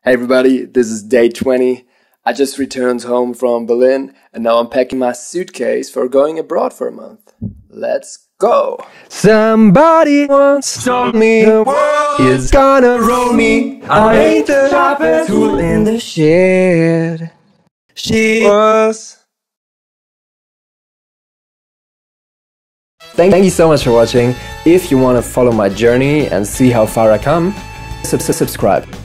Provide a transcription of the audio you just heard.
Hey everybody, this is day 20. I just returned home from Berlin and now I'm packing my suitcase for going abroad for a month. Let's go! Somebody once told me the world is gonna roll me. I ain't the sharpest tool in the shed. She was... Thank you so much for watching. If you want to follow my journey and see how far I come, subscribe.